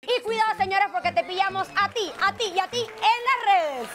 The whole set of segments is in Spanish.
Y cuidado, señores, porque te pillamos a ti y a ti en las redes.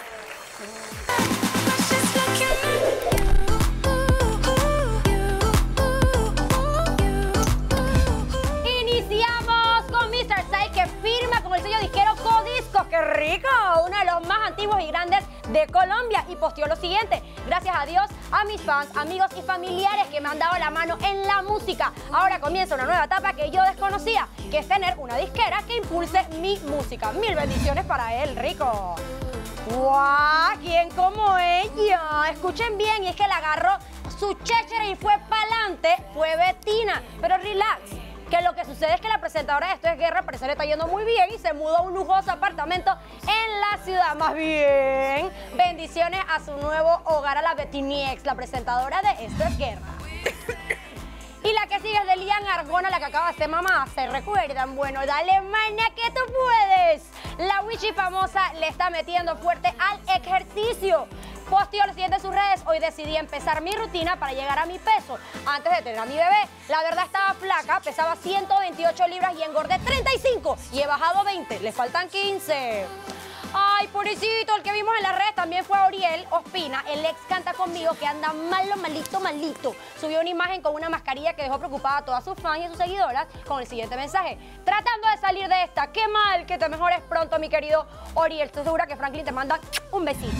Iniciamos con Mr. Sai, que firma con el sello disquero Codiscos. ¡Qué rico! Uno de los más antiguos y grandes de Colombia, y posteó lo siguiente: gracias a Dios, a mis fans, amigos y familiares que me han dado la mano en la música. Ahora comienza una nueva etapa que yo desconocía, que es tener una disquera que impulse mi música. Mil bendiciones para él, rico. ¡Guau! ¿Quién como ella? Escuchen bien, y es que la agarró su chéchere y fue pa'lante, fue Betina. Pero relax, que lo que sucede es que la presentadora de Esto es Guerra parece que le está yendo muy bien y se mudó a un lujoso apartamento en la ciudad. Más bien, bendiciones a su nuevo hogar, a la Betiniex, la presentadora de Esto es Guerra. Y la que sigue es de Lian Arjona, la que acaba de ser mamá. ¿Se recuerdan? Bueno, dale, mana, que tú puedes. La Wichi famosa le está metiendo fuerte al ejercicio. Posteó lo siguiente en sus redes: hoy decidí empezar mi rutina para llegar a mi peso. Antes de tener a mi bebé, la verdad estaba flaca, pesaba 128 libras y engordé 35. Y he bajado 20, le faltan 15. Ay, pobrecito, el que vimos en las redes también fue Oriel Ospina, el ex Canta Conmigo, que anda malito. Subió una imagen con una mascarilla que dejó preocupada a todas sus fans y a sus seguidoras con el siguiente mensaje: tratando de salir de esta, qué mal, que te mejores pronto, mi querido Oriel. Estoy segura que Franklin te manda un besito.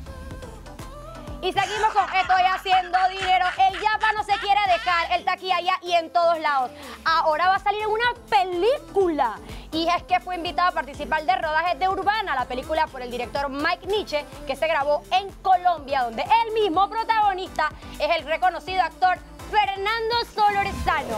Y seguimos con Estoy Haciendo Dinero. El Yapa no se quiere dejar, él está aquí, allá y en todos lados. Ahora va a salir en una película. Y es que fue invitado a participar de rodajes de Urbana, la película por el director Mike Nietzsche, que se grabó en Colombia, donde el mismo protagonista es el reconocido actor Fernando Solorzano.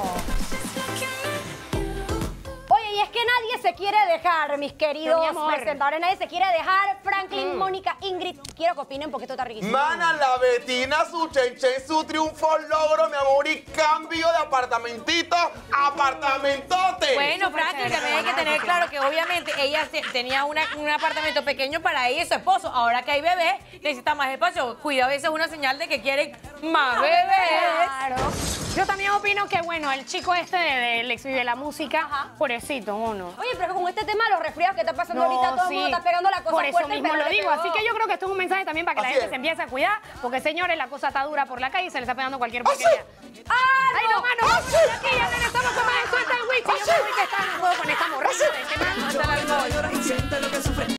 Oye, y es que nadie se quiere dejar, mis queridos presentadores, nadie se quiere dejar. Franklin, Mónica, Ingrid, quiero que opinen porque esto está riquísimo. Mana, la Betina, su chenchen, su triunfo, logro, mi amor, y cambio de apartamentito a apartamentote. Bueno, Franklin, también hay que tener claro que obviamente ella tenía un apartamento pequeño para ella y su esposo. Ahora que hay bebé, necesita más espacio. Cuidado, esa es una señal de que quieren más bebés. Claro. Yo también opino que, bueno, el chico este del ex de la música, pobrecito, uno. Oye, pero con este tema, los resfriados que está pasando ahorita, todo el mundo está pegando la cosa por eso fuerte, mismo pero lo le digo. pegó. Así que yo creo que esto es un mensaje también para que la gente se empiece a cuidar, porque, señores, la cosa está dura por la calle y se le está pegando cualquier porquería. ¡Ay, no, mano! Aquí ya estamos con más de Suelta el Wichi. Yo me voy que está, no puedo con esta morrita de este mano.